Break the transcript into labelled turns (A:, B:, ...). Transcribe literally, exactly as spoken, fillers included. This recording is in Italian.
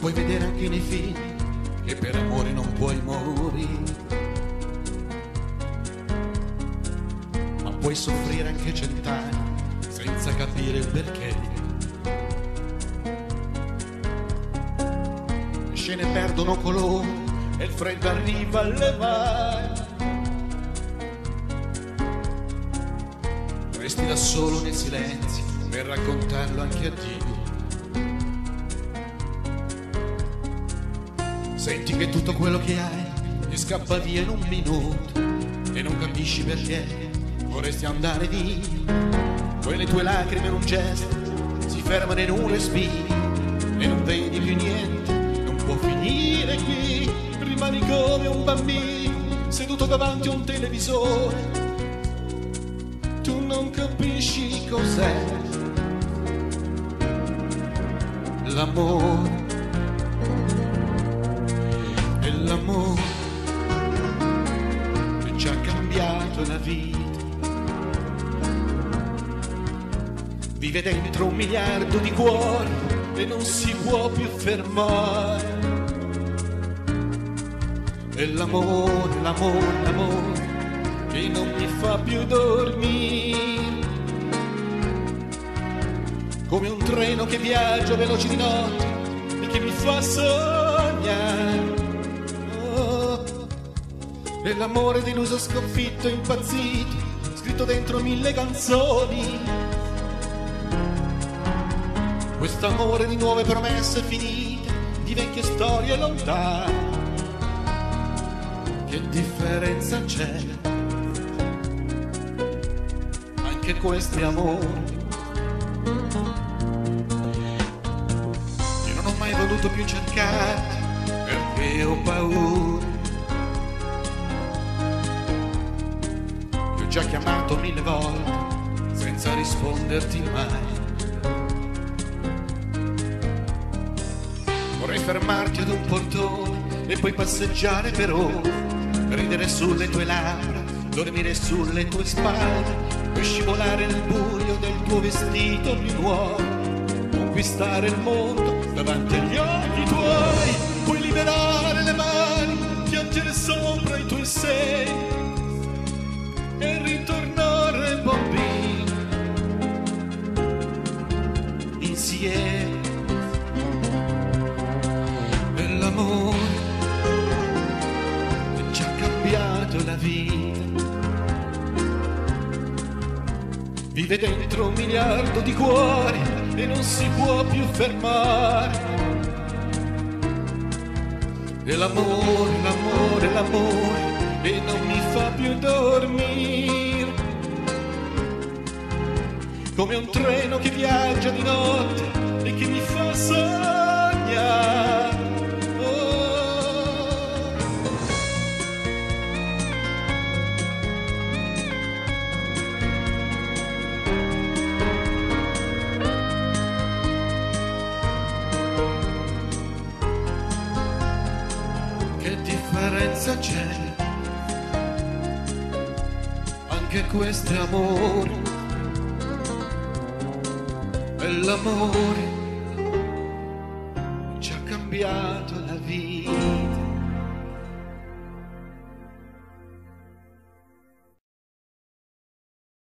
A: puoi vedere anche nei film che per amore non puoi morire, ma puoi soffrire anche cent'anni senza capire il perché. Le scene perdono colore e il freddo arriva alle mani. Resti da solo nel silenzio per raccontarlo anche a Dio. Senti che tutto quello che hai ti scappa via in un minuto e non capisci perché vorresti andare via. Quelle tue lacrime in un gesto si fermano in un respiro e non vedi più niente, non può finire qui. Rimani come un bambino seduto davanti a un televisore. Tu non capisci cos'è l'amore. E l'amore che ci ha cambiato la vita. Vive dentro un miliardo di cuori e non si può più fermare. E l'amore, l'amore, l'amore che non mi fa più dormire. Come un treno che viaggia veloce di notte e che mi fa sognare. E l'amore deluso, sconfitto, impazzito, scritto dentro mille canzoni. Quest'amore di nuove promesse finite, di vecchie storie lontane. Che differenza c'è? Anche questi amori. Io non ho mai voluto più cercare perché ho paura. Già chiamato mille volte senza risponderti mai. Vorrei fermarti ad un portone e poi passeggiare per ore, ridere sulle tue labbra, dormire sulle tue spalle, poi scivolare nel buio del tuo vestito più nuovo, conquistare il mondo davanti agli occhi tuoi, puoi liberare le mani, piangere sopra i tuoi seni e ritornare bambini insieme. E l'amore che ci ha cambiato la vita. Vive dentro un miliardo di cuori e non si può più fermare. E l'amore, l'amore, l'amore e non mi fa più dormire. Come un treno che viaggia di notte e che mi fa sognare. Oh. Che differenza c'è? Anche questo è amore. E l'amore ci ha cambiato